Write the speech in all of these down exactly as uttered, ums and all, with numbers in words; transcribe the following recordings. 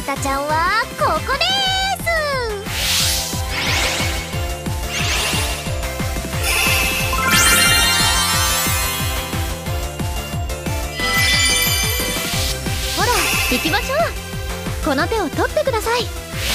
たちゃんはここです。ほら行きましょう。この手を取ってください。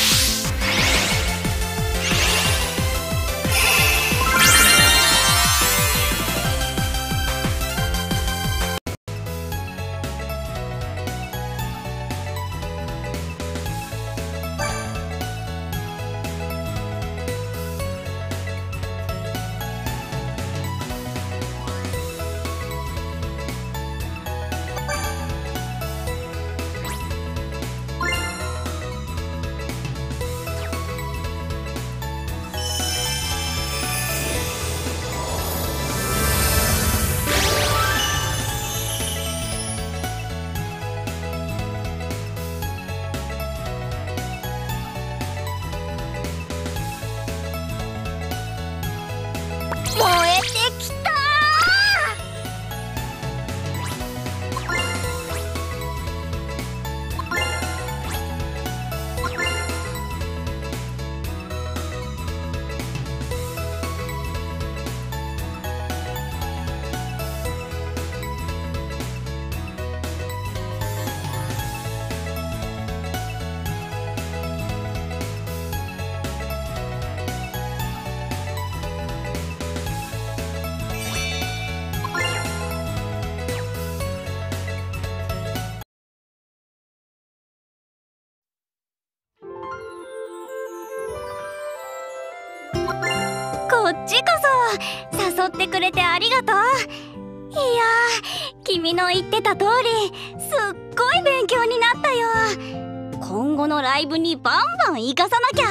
こっちこそ誘ってくれてありがとう。いやー、君の言ってた通りすっごい勉強になったよ。今後のライブにバンバン生かさなきゃ。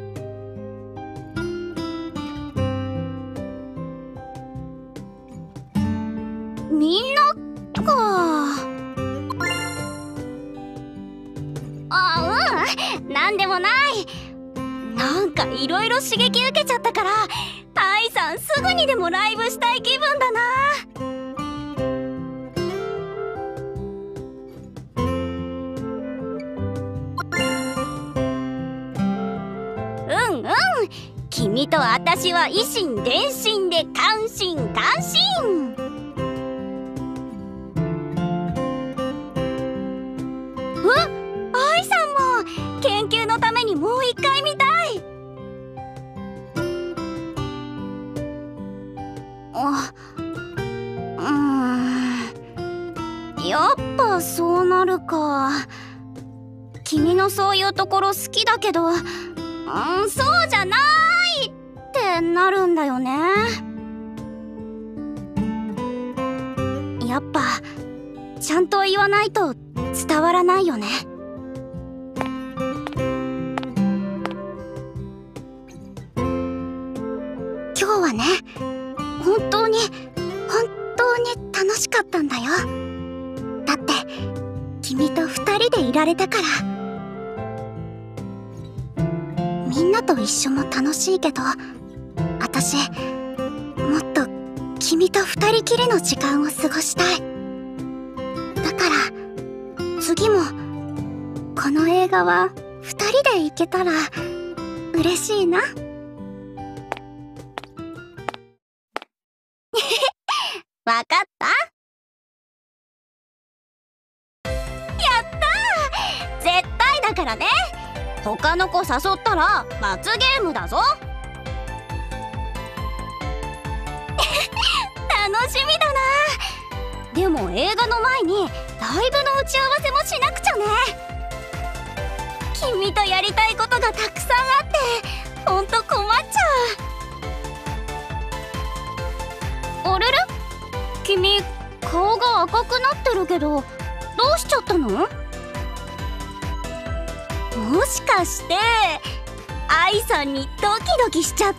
みんなか。あ、うん、なんでもない。なんかいろいろ刺激受けちゃったから、愛さんすぐにでもライブしたい気分だな。うんうん、君と私は以心伝心で感心感心。え、愛さんも研究のためにもう一回見たい。あ、うーん、やっぱそうなるか。君のそういうところ好きだけど、うん、そうじゃないってなるんだよね。やっぱちゃんと言わないと伝わらないよね。今日はね、本当に本当に楽しかったんだよ。だって君と二人でいられたから。みんなと一緒も楽しいけど、私もっと君と二人きりの時間を過ごしたい。だから次もこの映画は二人で行けたら嬉しいな。わかった？やったー！絶対だからね。他の子誘ったら罰ゲームだぞ。楽しみだな。でも映画の前にライブの打ち合わせもしなくちゃね。君とやりたいことがたくさんあってほんと困っちゃう。あれれ？君顔が赤くなってるけど、どうしちゃったの？もしかして愛さんにドキドキしちゃった？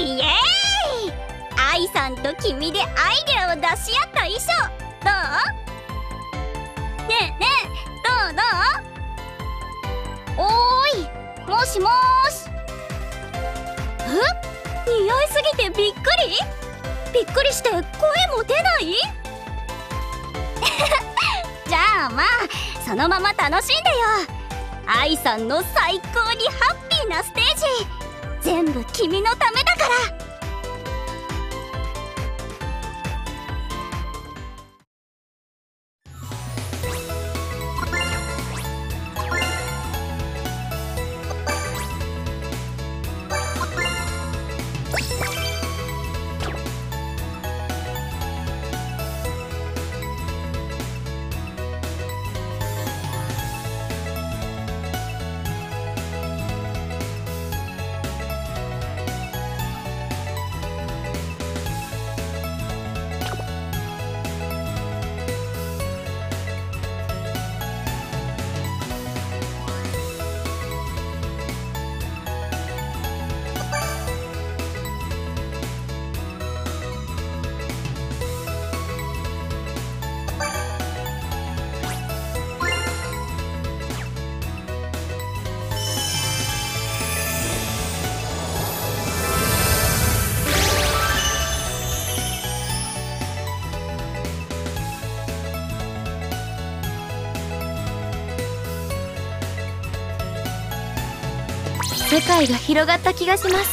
イエーイ。愛さんと君でアイデアを出し合った衣装どう？ねえねえ、どうどう？おーい、もしもーし。え？似合いすぎてびっくり？びっくりして声も出ない？じゃあまあそのまま楽しんでよ。愛さんの最高にハッピーなステージ全部君のためだから。 世界が広がった気がします。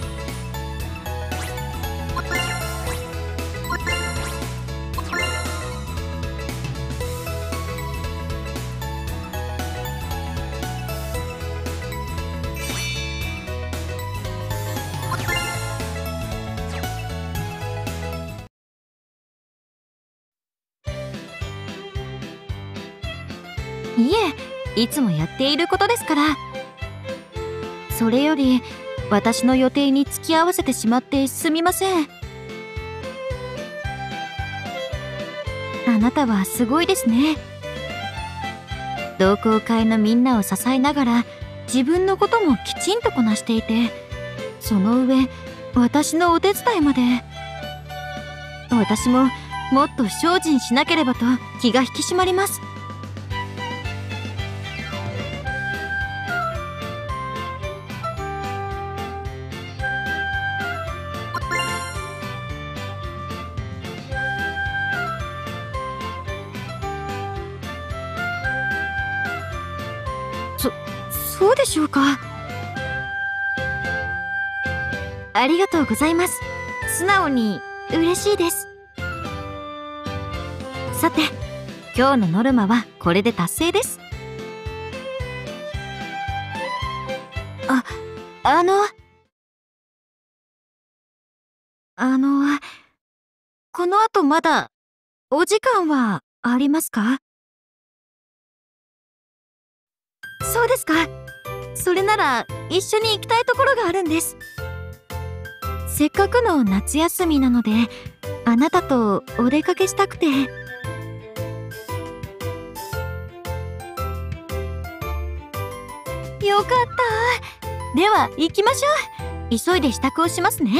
いえ、いつもやっていることですから。それより私の予定に付き合わせてしまってすみません。あなたはすごいですね。同好会のみんなを支えながら自分のこともきちんとこなしていて、その上私のお手伝いまで。私ももっと精進しなければと気が引き締まります。そ、そうでしょうか。ありがとうございます。素直に嬉しいです。さて、今日のノルマはこれで達成です。あ、あの、あの、この後まだお時間はありますか？そうですか。それなら一緒に行きたいところがあるんです。せっかくの夏休みなので、あなたとお出かけしたくて。よかった。では行きましょう。急いで支度をしますね。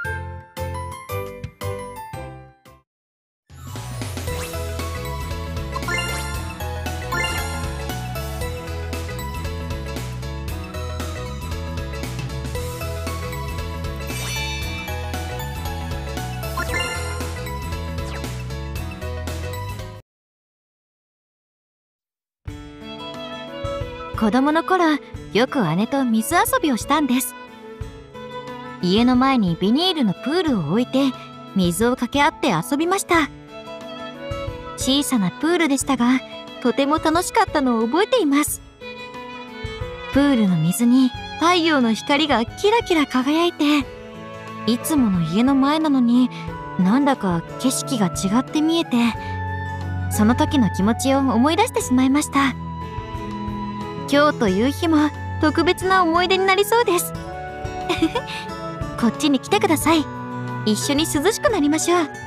子供の頃、よく姉と水遊びをしたんです。家の前にビニールのプールを置いて水をかけ合って遊びました。小さなプールでしたが、とても楽しかったのを覚えています。プールの水に太陽の光がキラキラ輝いて、いつもの家の前なのになんだか景色が違って見えて、その時の気持ちを思い出してしまいました。今日という日も特別な思い出になりそうです。こっちに来てください。一緒に涼しくなりましょう。